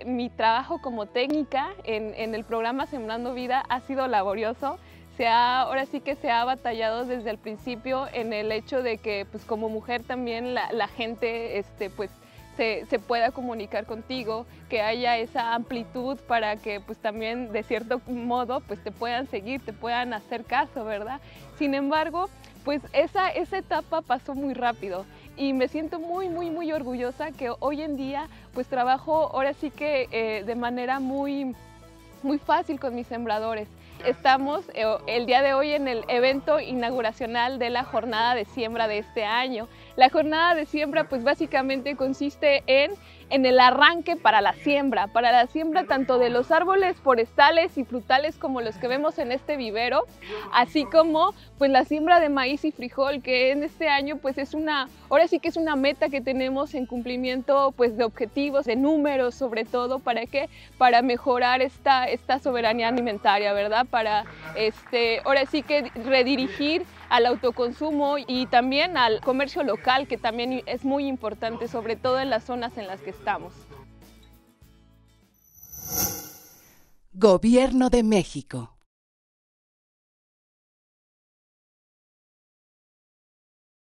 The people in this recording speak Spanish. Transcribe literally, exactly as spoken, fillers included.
mi trabajo como técnica en, en el programa Sembrando Vida ha sido laborioso. Se ha, ahora sí que se ha batallado desde el principio en el hecho de que pues, como mujer también la, la gente este, pues, se, se pueda comunicar contigo, que haya esa amplitud para que pues, también de cierto modo pues, te puedan seguir, te puedan hacer caso, ¿verdad? Sin embargo, pues esa, esa etapa pasó muy rápido y me siento muy, muy, muy orgullosa que hoy en día pues trabajo ahora sí que eh, de manera muy, muy fácil con mis sembradores. Estamos eh, el día de hoy en el evento inauguracional de la jornada de siembra de este año. La jornada de siembra pues básicamente consiste en, en el arranque para la siembra, para la siembra tanto de los árboles forestales y frutales como los que vemos en este vivero, así como pues la siembra de maíz y frijol, que en este año pues es una, ahora sí que es una meta que tenemos en cumplimiento pues de objetivos, de números sobre todo, ¿para qué? Para mejorar esta, esta soberanía alimentaria, ¿verdad? Para este, ahora sí que redirigir al autoconsumo y también al comercio local, que también es muy importante, sobre todo en las zonas en las que estamos. Gobierno de México.